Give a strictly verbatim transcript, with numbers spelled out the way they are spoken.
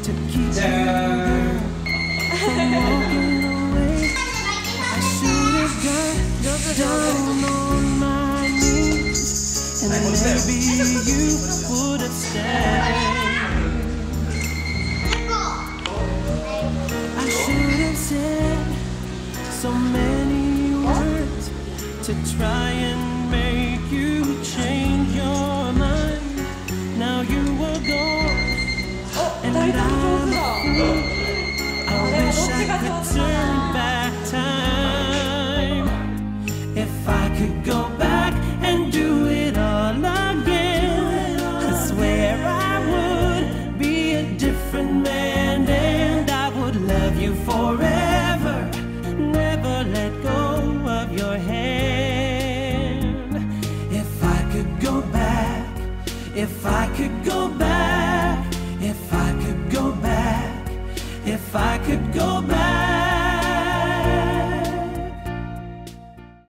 to keep you, girl, from walking away. I should have got down on my knees, and maybe you would have stayed. I should have said so many words to try and make you change your mind. Now you were gone, and I'm free. I wish I could turn back time. If I could go back and do it all again, I swear I would be a different man, and I would love you forever, never let go of your hand. If I could go back, if I could go back, if I could go back, if I could go back.